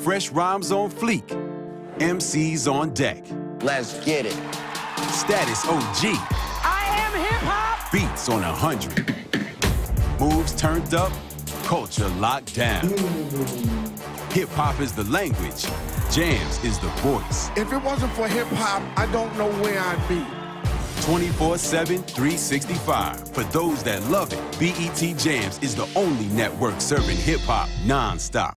Fresh rhymes on fleek. MCs on deck. Let's get it. Status OG. I am hip-hop. Beats on 100. Moves turned up. Culture locked down. Hip-hop is the language. Jams is the voice. If it wasn't for hip-hop, I don't know where I'd be. 24/7, 365. For those that love it, BET Jams is the only network serving hip-hop non-stop.